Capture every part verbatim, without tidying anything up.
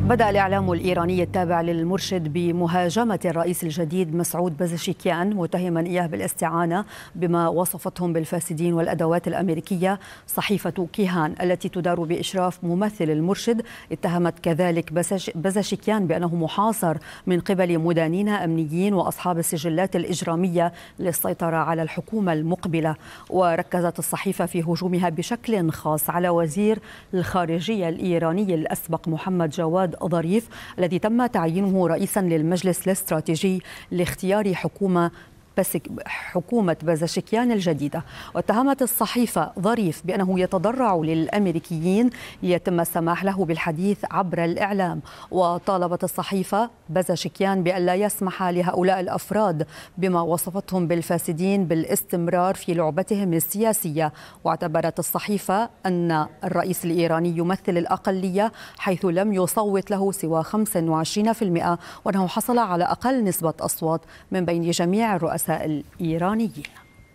بدأ الإعلام الإيراني التابع للمرشد بمهاجمة الرئيس الجديد مسعود بزشكيان، متهما إياه بالاستعانة بما وصفتهم بالفاسدين والأدوات الأمريكية. صحيفة كيهان التي تدار بإشراف ممثل المرشد اتهمت كذلك بزشكيان بأنه محاصر من قبل مدانين أمنيين وأصحاب السجلات الإجرامية للسيطرة على الحكومة المقبلة. وركزت الصحيفة في هجومها بشكل خاص على وزير الخارجية الإيراني الأسبق محمد جواد ظريف الذي تم تعيينه رئيسا للمجلس الاستراتيجي لاختيار حكومة حكومة بزشكيان الجديدة. واتهمت الصحيفة ظريف بأنه يتضرع للأمريكيين ليتم السماح له بالحديث عبر الإعلام. وطالبت الصحيفة بزشكيان بأن لا يسمح لهؤلاء الأفراد بما وصفتهم بالفاسدين بالاستمرار في لعبتهم السياسية. واعتبرت الصحيفة أن الرئيس الإيراني يمثل الأقلية حيث لم يصوت له سوى خمسة وعشرين بالمئة، وأنه حصل على أقل نسبة أصوات من بين جميع الرؤساء الإيرانيين.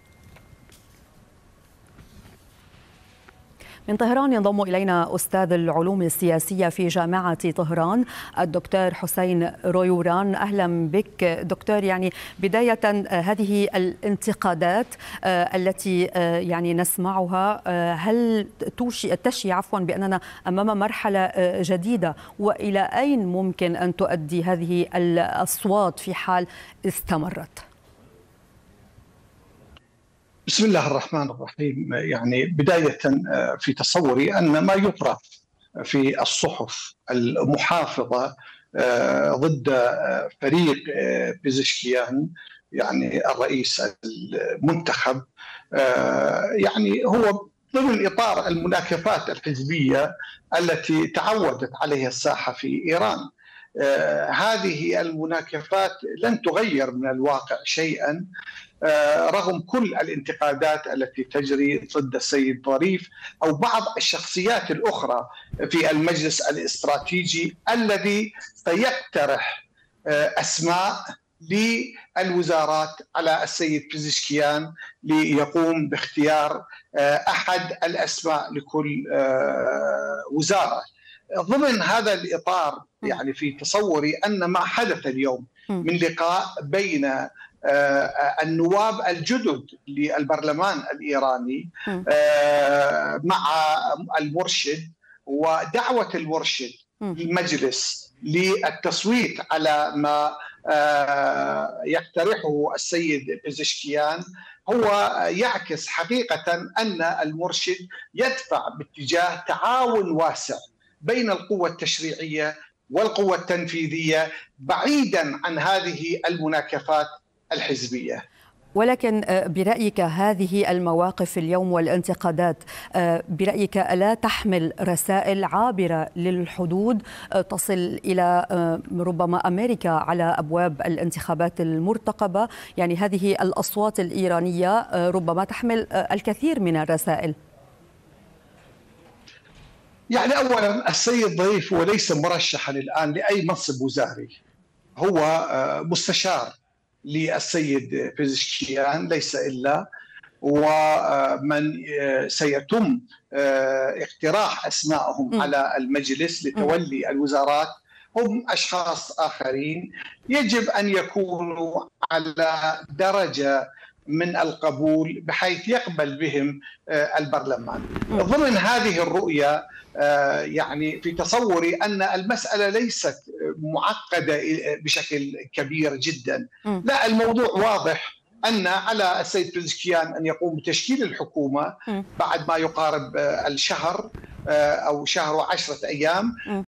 من طهران ينضم إلينا أستاذ العلوم السياسية في جامعة طهران الدكتور حسين رويوران. أهلا بك دكتور. يعني بداية هذه الانتقادات التي يعني نسمعها هل تشي عفوا بأننا أمام مرحلة جديدة، وإلى أين ممكن أن تؤدي هذه الأصوات في حال استمرت؟ بسم الله الرحمن الرحيم. يعني بداية في تصوري أن ما يطرح في الصحف المحافظة ضد فريق بزشكيان يعني الرئيس المنتخب يعني هو ضمن إطار المناكفات الحزبية التي تعودت عليها الساحة في إيران. هذه المناكفات لن تغير من الواقع شيئا رغم كل الانتقادات التي تجري ضد السيد ظريف أو بعض الشخصيات الأخرى في المجلس الاستراتيجي الذي سيقترح أسماء للوزارات على السيد بزشكيان ليقوم باختيار أحد الأسماء لكل وزارة. ضمن هذا الإطار يعني في تصوري أن ما حدث اليوم من لقاء بين النواب الجدد للبرلمان الإيراني مع المرشد ودعوة المرشد للمجلس للتصويت على ما يقترحه السيد بزشكيان هو يعكس حقيقة أن المرشد يدفع باتجاه تعاون واسع بين القوة التشريعية والقوة التنفيذية بعيدا عن هذه المناكفات الحزبية. ولكن برأيك هذه المواقف اليوم والانتقادات برأيك ألا تحمل رسائل عابرة للحدود تصل إلى ربما أمريكا على أبواب الانتخابات المرتقبة؟ يعني هذه الأصوات الإيرانية ربما تحمل الكثير من الرسائل. يعني أولا السيد ظريف هو ليس مرشحا الآن لأي منصب وزاري، هو مستشار للسيد بزشكيان ليس إلا، ومن سيتم اقتراح أسمائهم على المجلس لتولي الوزارات هم أشخاص آخرين يجب أن يكونوا على درجة من القبول بحيث يقبل بهم البرلمان. ضمن هذه الرؤية يعني في تصوري أن المسألة ليست معقدة بشكل كبير جدا، لا الموضوع واضح أن على السيد بزشكيان أن يقوم بتشكيل الحكومة بعد ما يقارب الشهر أو شهر وعشرة أيام